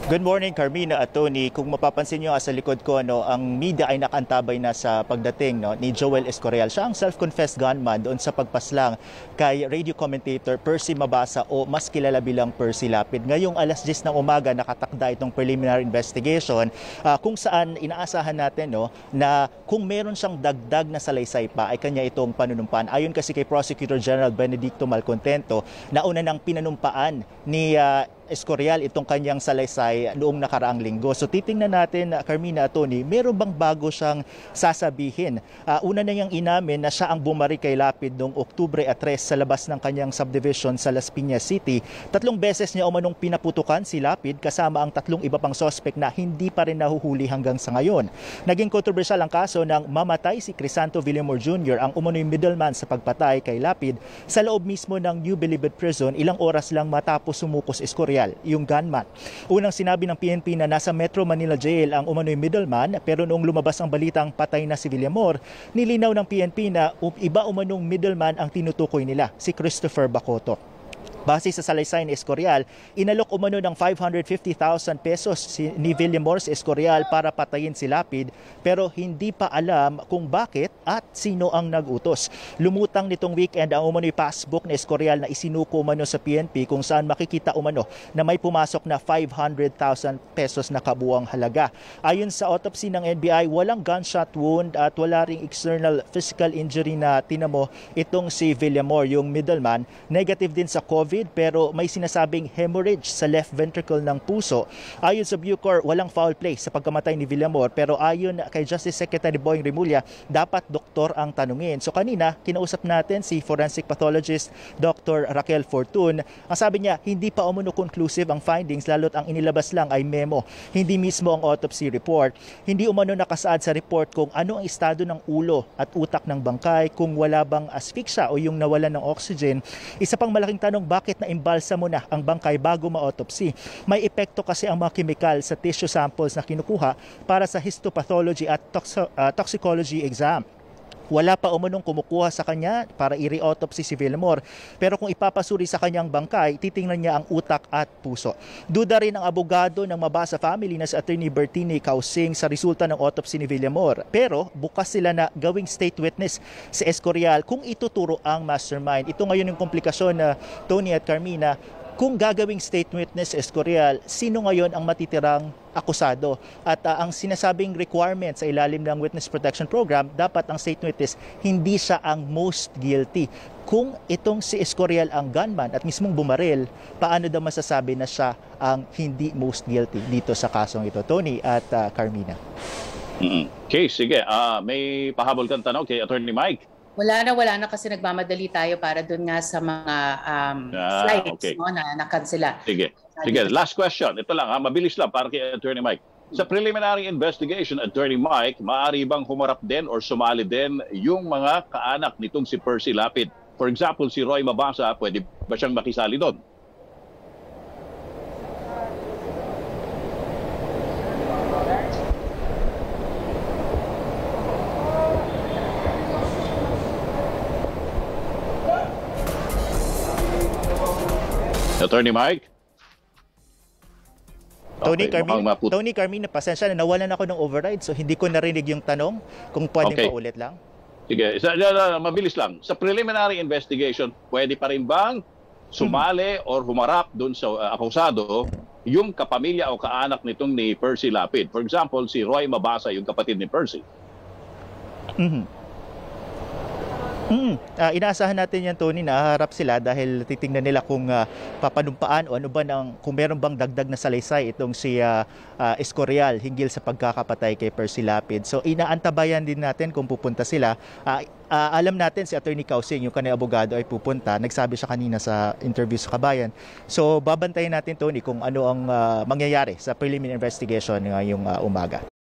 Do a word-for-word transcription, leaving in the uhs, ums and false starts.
Good morning, Carmina at Tony. Kung mapapansin nyo sa likod ko, no, ang media ay nakantabay na sa pagdating no, ni Joel Escorial. Siya ang self-confessed gunman doon sa pagpaslang kay radio commentator Percy Mabasa o mas kilala bilang Percy Lapid. Ngayong alas diyes ng umaga nakatakda itong preliminary investigation uh, kung saan inaasahan natin no, na kung meron siyang dagdag na salaysay pa ay kanya itong panunumpan. Ayon kasi kay Prosecutor General Benedicto Malcontento, nauna nang pinanumpaan ni uh, Escorial itong kanyang salaysay noong nakaraang linggo. So titingnan natin, Carmina at Tony, meron bang bago siyang sasabihin? Uh, una na niyang inamin na siya ang bumari kay Lapid noong Oktubre tres sa labas ng kanyang subdivision sa Las Piñas City. Tatlong beses niya umanong pinaputukan si Lapid kasama ang tatlong iba pang sospek na hindi pa rin nahuhuli hanggang sa ngayon. Naging kontrobersyal ang kaso ng mamatay si Crisanto Villamor Junior, ang umano'y middleman sa pagpatay kay Lapid sa loob mismo ng New Bilibid Prison ilang oras lang matapos sumukos Escorial, yung gunman. Unang sinabi ng P N P na nasa Metro Manila Jail ang umano'y middleman, pero noong lumabas ang balitang patay na si Villamor, nilinaw ng P N P na iba umanong middleman ang tinutukoy nila, si Christopher Bacoto. Base sa salaysay ni Escorial, inalok umano ng five hundred fifty thousand pesos si, ni Villamor sa Escorial para patayin si Lapid, pero hindi pa alam kung bakit at sino ang nag-utos. Lumutang nitong weekend ang umano'y passbook ni Escorial na isinuko umano sa P N P kung saan makikita umano na may pumasok na five hundred thousand pesos na kabuang halaga. Ayon sa autopsy ng N B I, walang gunshot wound at wala ring external physical injury na tinamo itong si Villamor, yung middleman. Negative din sa COVID pero may sinasabing hemorrhage sa left ventricle ng puso. Ayon sa Bucor, walang foul play sa pagkamatay ni Villamor, pero ayon kay Justice Secretary Boying Rimulya, dapat doktor ang tanungin. So kanina, kinausap natin si forensic pathologist Doctor Raquel Fortun. Ang sabi niya, hindi pa umano conclusive ang findings, lalo't ang inilabas lang ay memo, hindi mismo ang autopsy report. Hindi umano nakasaad sa report kung ano ang estado ng ulo at utak ng bangkay, kung wala bang asphyxia o yung nawalan ng oxygen. Isa pang malaking tanong, bakit bakit na imbalsa mo na ang bangkay bago ma-autopsy? May epekto kasi ang mga kemikal sa tissue samples na kinukuha para sa histopathology at toxo, uh, toxicology exam. Wala pa umunong kumukuha sa kanya para i-re-autopsy si Villamor. Pero kung ipapasuri sa kanyang bangkay, titingnan niya ang utak at puso. Duda rin ang abogado ng Mabasa family na si Attorney Bertini Causing sa resulta ng autopsy ni Villamor. Pero bukas sila na gawing state witness si Escorial kung ituturo ang mastermind. Ito ngayon yung komplikasyon na Tony at Carmina. Kung gagawing state witness Escorial, sino ngayon ang matitirang akusado? At uh, ang sinasabing requirement sa ilalim ng Witness Protection Program, dapat ang state witness hindi siya ang most guilty. Kung itong si Escorial ang gunman at mismong bumaril, paano daw masasabi na siya ang hindi most guilty dito sa kasong ito? Tony at uh, Carmina. Mm-hmm. Okay, sige. Uh, may pahabol kang tanong kay Attorney Mike. Wala na, wala na kasi nagmamadali tayo para doon nga sa mga um, ah, flights okay. no, na nakansela. Sige. Sige, last question. Ito lang, ha? Mabilis lang para kay Attorney Mike. Sa preliminary investigation, Attorney Mike, maaari bang humarap din or sumali din yung mga kaanak nitong si Percy Lapid? For example, si Roy Mabasa, pwede ba siyang makisali doon? Attorney Mike? Tony, okay, Carmina, Tony Carmina, pasensya na, nawalan ako ng override so hindi ko narinig yung tanong. Kung pwede okay. pa ulit lang. Sige, sa, uh, mabilis lang. Sa preliminary investigation, pwede pa rin bang sumali hmm. or humarap doon sa uh, akusado yung kapamilya o kaanak nitong ni Percy Lapid? For example, si Roy Mabasa, yung kapatid ni Percy. Mm-hmm. Mm, uh, inaasahan natin yan, Tony, na harap sila dahil titingnan nila kung uh, papanumpaan o ano ba ng, kung meron bang dagdag na salaysay itong si uh, uh, Escorial hinggil sa pagkakapatay kay Percy Lapid. So inaantabayan din natin kung pupunta sila. Uh, uh, alam natin si Attorney Causing, yung kanyang abogado, ay pupunta. Nagsabi siya kanina sa interview sa Kabayan. So babantayan natin, Tony, kung ano ang uh, mangyayari sa preliminary investigation ngayong uh, umaga.